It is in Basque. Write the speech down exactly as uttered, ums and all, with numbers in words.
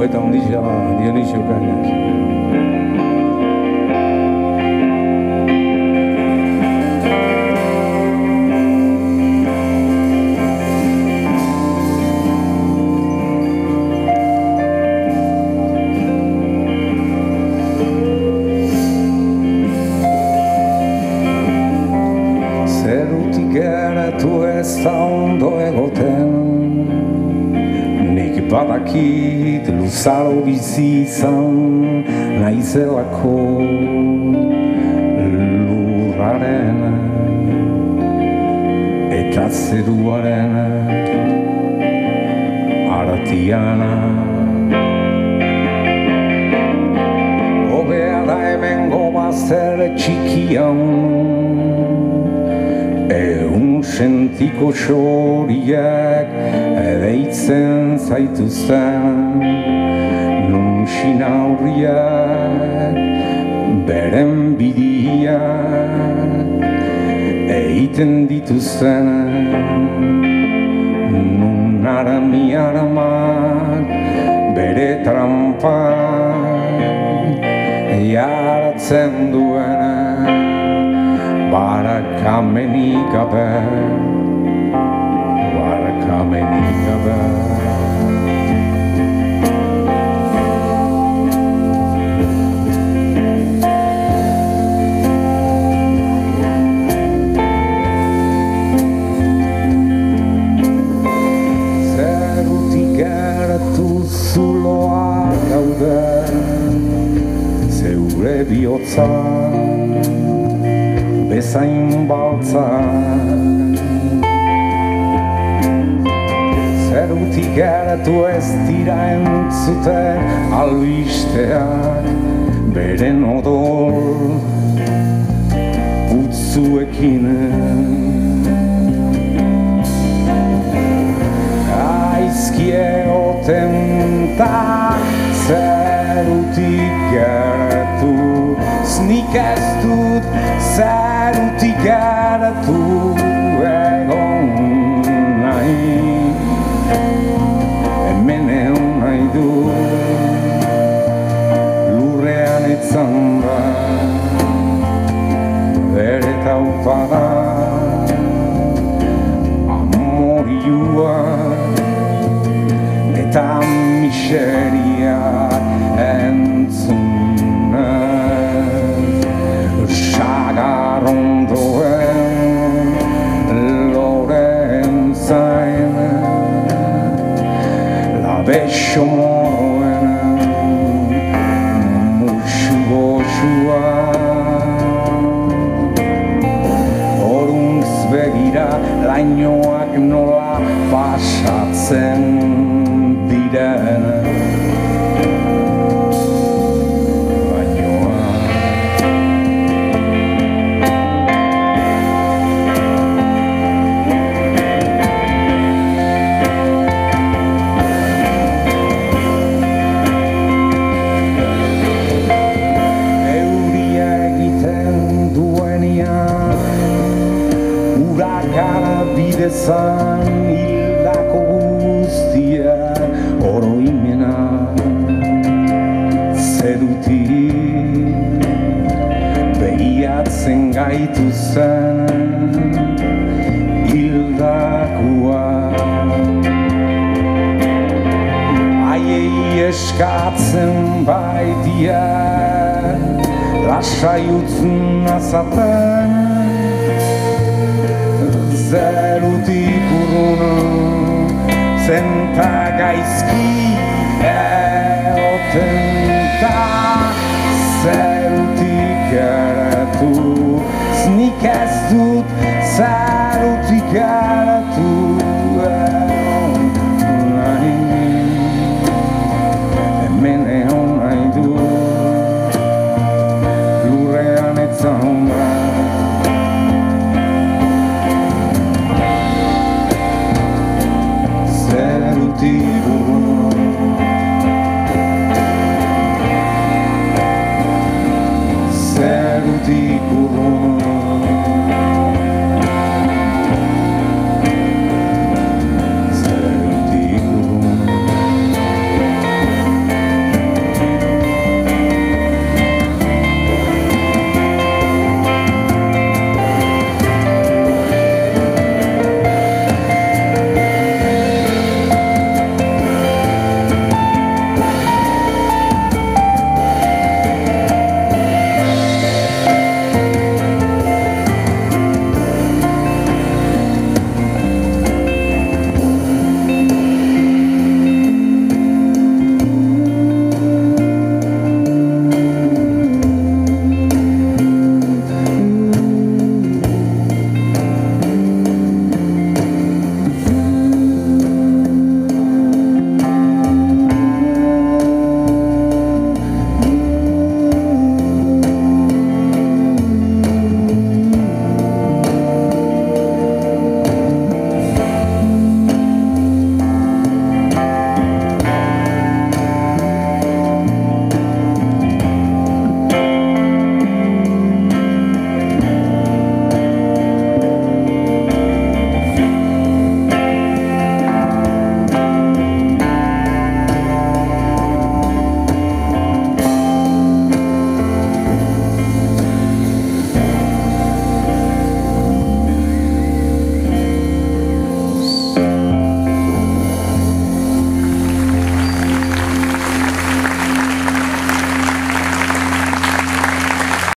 poeta handia Dionisio Cañas. Zerutik geratu ez da ondo egoten, nik badakit luzaro bizi izan naizelako lurraren eta zeruaren artiana. Hobea da hemengo bazter txikian, egun sentiko xoriak deitzen zaituzten, nun xinaurriak beren bidiak eiten dituzten, nun arami-aramak bere trampak jaratzen duena, barakamenik gabe, barakamenik gabe. Zerutik gertu zuloak gaude, zeure bihotza bezain baltza. Zerutik gertu ez dira entzuten albisteak, beren odol putzuekin. Gaizki egoten da zerutik gertu, nik ez dut zerutik gertu egon nahi, hemen egon nahi du lurrean etzan da, bere taupa da amorioa eta miseria entzuna. Sagarrondoen loren zain, labexo moroen musu goxua, horuntz begira lainoak nola pasatzen diren. Bidezan hildako guztia oroimena, zerutik behiatzen gaitu zen hildakoa. Haiei eskatzen baitia lasai utzun azaten, zerutik urrun zenta gaizki egoten da zer.